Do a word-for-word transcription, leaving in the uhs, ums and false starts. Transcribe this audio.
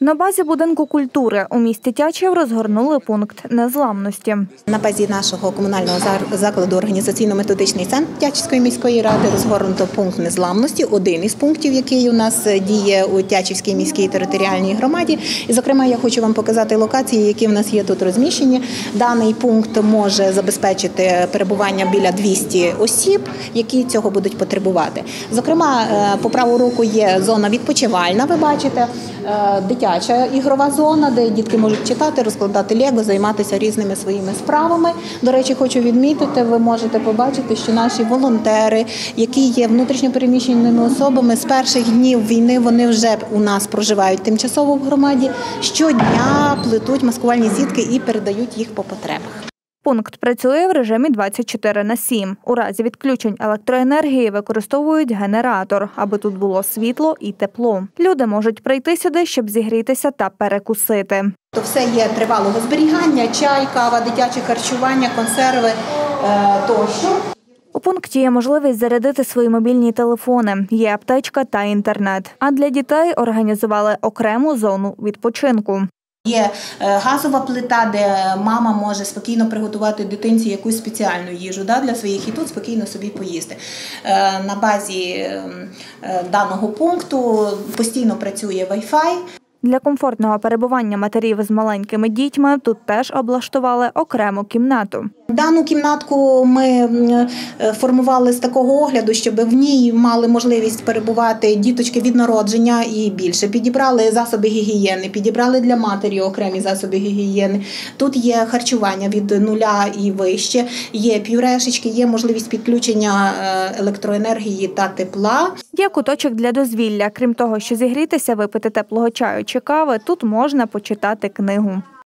На базі будинку культури у місті Тячів розгорнули пункт незламності. На базі нашого комунального закладу організаційно-методичний центр Тячівської міської ради розгорнуто пункт незламності, один із пунктів, який у нас діє у Тячівській міській територіальній громаді. І, зокрема, я хочу вам показати локації, які в нас є тут розміщені. Даний пункт може забезпечити перебування біля двохсот осіб, які цього будуть потребувати. Зокрема, по праву руку є зона відпочивальна, ви бачите, дитяча ігрова зона, де дітки можуть читати, розкладати лего, займатися різними своїми справами. До речі, хочу відмітити, ви можете побачити, що наші волонтери, які є внутрішньо переміщеними особами, з перших днів війни вони вже у нас проживають тимчасово в громаді, щодня плетуть маскувальні сітки і передають їх по потребах. Пункт працює в режимі двадцять чотири на сім. У разі відключень електроенергії використовують генератор, аби тут було світло і тепло. Люди можуть прийти сюди, щоб зігрітися та перекусити. То все є тривалого зберігання, чай, кава, дитяче харчування, консерви тощо. У пункті є можливість зарядити свої мобільні телефони, є аптечка та інтернет. А для дітей організували окрему зону відпочинку. Є газова плита, де мама може спокійно приготувати дитинці якусь спеціальну їжу для своїх і тут спокійно собі поїсти. На базі даного пункту постійно працює вай-фай. Для комфортного перебування матерів з маленькими дітьми тут теж облаштували окрему кімнату. Дану кімнатку ми формували з такого огляду, щоб в ній мали можливість перебувати діточки від народження і більше. Підібрали засоби гігієни, підібрали для матері окремі засоби гігієни. Тут є харчування від нуля і вище, є пюрешечки, є можливість підключення електроенергії та тепла. Є куточок для дозвілля. Крім того, що зігрітися, випити теплого чаю чи кави, тут можна почитати книгу.